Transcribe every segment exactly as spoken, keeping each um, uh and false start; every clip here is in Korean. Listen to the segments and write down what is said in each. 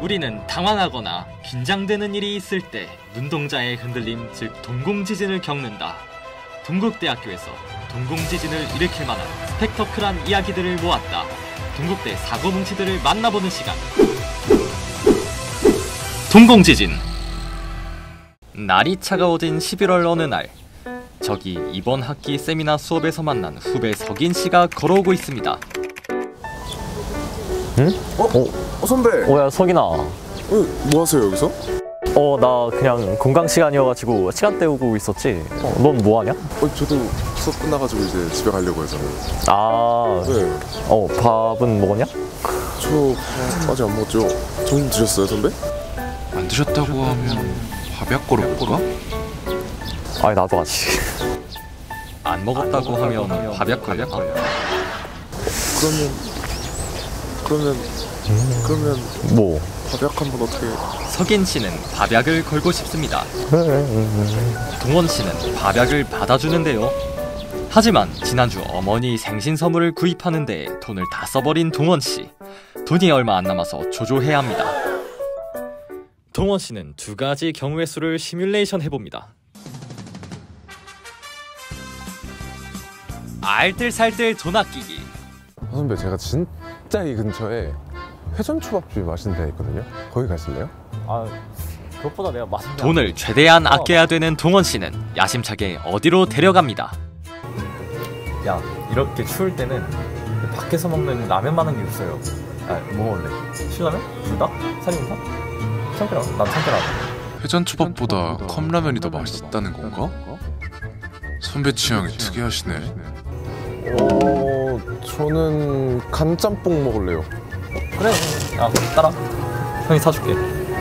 우리는 당황하거나 긴장되는 일이 있을 때 눈동자의 흔들림, 즉 동공지진을 겪는다. 동국대학교에서 동공지진을 일으킬 만한 스펙터클한 이야기들을 모았다. 동국대 사고뭉치들을 만나보는 시간. 동공지진. 날이 차가워진 십일월 어느 날, 저기 이번 학기 세미나 수업에서 만난 후배 석인씨가 걸어오고 있습니다. 응? 어? 어, 어 선배! 어, 야 석인아. 어, 뭐 하세요 여기서? 어, 나 그냥 공강 시간이어가지고 시간 때우고 있었지. 어, 넌 뭐 하냐? 어, 저도 수업 끝나가지고 이제 집에 가려고 해서. 아, 네. 어, 밥은 먹었냐? 저 아, 아직 안 먹었죠. 점심 드셨어요 선배? 안 드셨다고 하면 밥약 걸어볼까? 아니 나도 아직. 안 먹었다고 하면 밥약 걸릴까? 그러면 그러면 음. 그러면 뭐? 밥약 한번 어떻게? 석인씨는 밥약을 걸고 싶습니다. 동원씨는 밥약을 받아주는데요. 하지만 지난주 어머니 생신 선물을 구입하는데 돈을 다 써버린 동원씨. 돈이 얼마 안 남아서 조조해야 합니다. 동원씨는 두 가지 경우의 수를 시뮬레이션 해봅니다. 알뜰살뜰 돈 아끼기. 아, 선배 제가 진짜 이 근처에 회전초밥집이 맛있는 데가 있거든요. 거기 가실래요? 아, 그것보다 내가 맛있는 돈을 최대한 아껴야 되는 동원씨는 야심차게 어디로 데려갑니다. 야, 이렇게 추울 때는 밖에서 먹는 라면만 한 게 없어요. 아, 뭐 먹을래? 신라면? 불닭? 살인탕? 참깨라면? 난 참깨라면. 회전초밥보다 컵라면이 더 맛있다는 건가? 선배 취향이 특이하시네. 어, 저는 간짬뽕 먹을래요. 그래. 야, 따라. 형이 사줄게.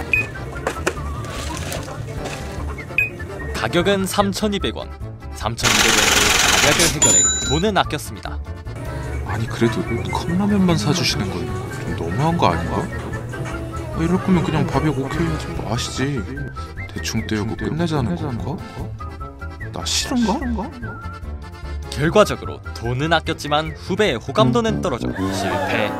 가격은 삼천이백 원. 삼천이백 원으로 가격을 해결해 돈은 아꼈습니다. 아니 그래도 컵라면만 사주시는 건 좀 너무한 거 아닌가? 아, 이럴 거면 그냥 밥약 오케이 하지 뭐 아시지. 대충 때우고 끝내자는 건가? 나 싫은가? 결과적으로 돈은 아꼈지만 후배의 호감도는 떨어져 실패.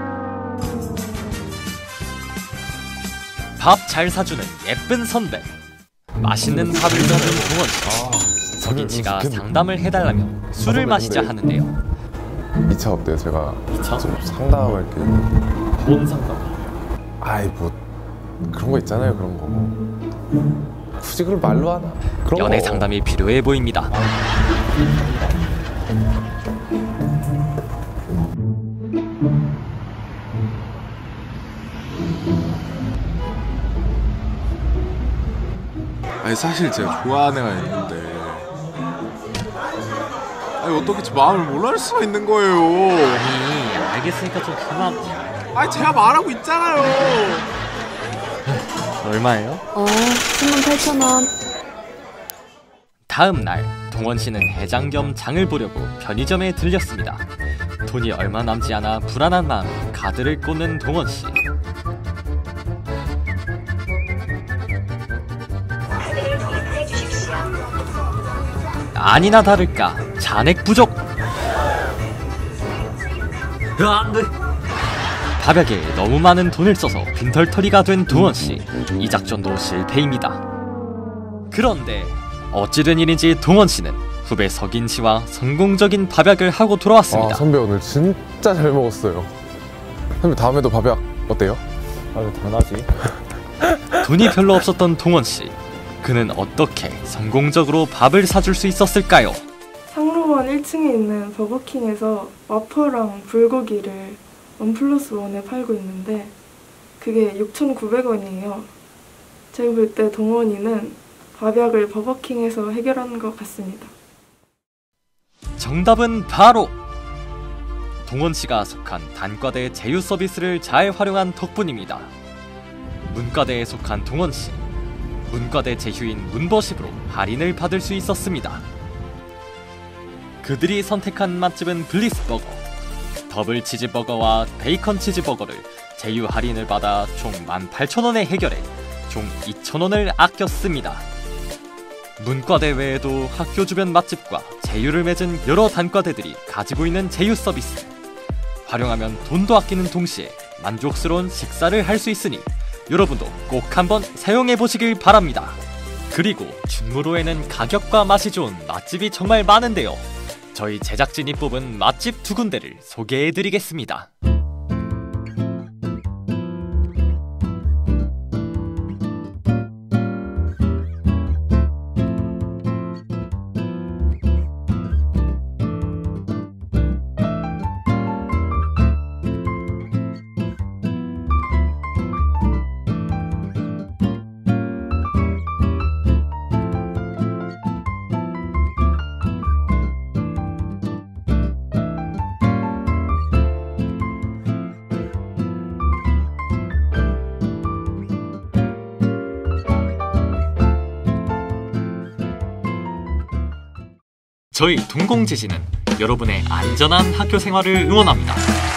밥 잘 사주는 예쁜 선배. 맛있는 밥을 먹는 동원씨. 석인씨가 상담을 해달라며 술을 마시자 하는데요. 이 차 어때요? 제가 이 차? 좀 상담할 게. 뭔 상담? 아이 뭐 그런 거 있잖아요. 그런 거 굳이 그걸 말로 하나? 그런 연애 거. 상담이 필요해 보입니다. 아니 사실 제가 좋아하는 애가 있는데 아니 어떻게 제 마음을 몰라줄 수가 있는 거예요. 아니 알겠으니까 좀 그만. 아니 제가 말하고 있잖아요. 얼마예요? 어, 십만 팔천 원. 다음 날 동원씨는 해장 겸 장을 보려고 편의점에 들렸습니다. 돈이 얼마 남지 않아 불안한 마음에 카드를 꽂는 동원씨. 아니나 다를까 잔액 부족. 안돼. 밥약에 너무 많은 돈을 써서 빈털터리가 된 동원씨. 이 작전도 실패입니다. 그런데 어찌된 일인지 동원씨는 후배 석인씨와 성공적인 밥약을 하고 돌아왔습니다. 아, 선배 오늘 진짜 잘 먹었어요. 선배 다음에도 밥약 어때요? 아유, 당연하지. 돈이 별로 없었던 동원씨. 그는 어떻게 성공적으로 밥을 사줄 수 있었을까요? 상로원 일 층에 있는 버거킹에서 와퍼랑 불고기를 원 플러스 원에 팔고 있는데 그게 육천구백 원이에요. 제가 볼 때 동원이는 밥약을 버거킹에서 해결하는 것 같습니다. 정답은 바로 동원씨가 속한 단과대 제휴 서비스를 잘 활용한 덕분입니다. 문과대에 속한 동원씨. 문과대 제휴인 문버십으로 할인을 받을 수 있었습니다. 그들이 선택한 맛집은 블리스버거. 더블 치즈버거와 베이컨 치즈버거를 제휴 할인을 받아 총 만 팔천 원에 해결해 총 이천 원을 아꼈습니다. 문과대 외에도 학교 주변 맛집과 제휴를 맺은 여러 단과대들이 가지고 있는 제휴 서비스. 활용하면 돈도 아끼는 동시에 만족스러운 식사를 할 수 있으니 여러분도 꼭 한번 사용해 보시길 바랍니다. 그리고 충무로에는 가격과 맛이 좋은 맛집이 정말 많은데요. 저희 제작진이 뽑은 맛집 두 군데를 소개해 드리겠습니다. 저희 동공지진은 여러분의 안전한 학교 생활을 응원합니다.